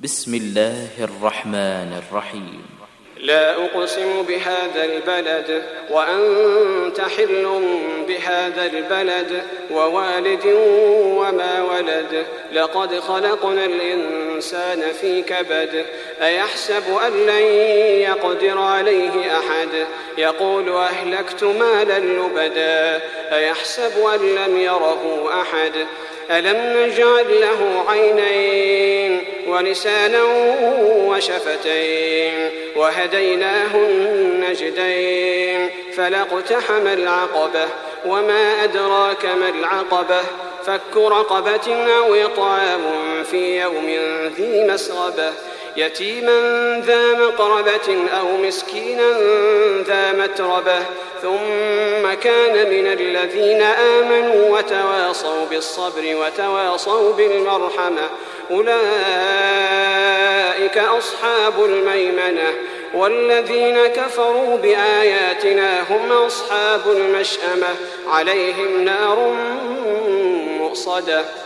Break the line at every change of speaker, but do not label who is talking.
بسم الله الرحمن الرحيم.
لا أقسم بهذا البلد وأنت حل بهذا البلد ووالد وما ولد لقد خلقنا الإنسان في كبد أيحسب أن لن يقدر عليه أحد يقول أهلكت مالا لبدا أيحسب أن لم يره أحد ألم نجعل له عينين ولسانا وشفتين وهديناه النجدين فلاقتحم العقبة وما أدراك ما العقبة فك رقبة أو إطعام في يوم ذي مسغبة يتيما ذا مقربة أو مسكينا ذا متربة ثم كان من الذين آمنوا وتواصوا بالصبر وتواصوا بالمرحمة أولئك أصحاب الميمنة والذين كفروا بآياتنا هم أصحاب المشأمة عليهم نار مؤصدة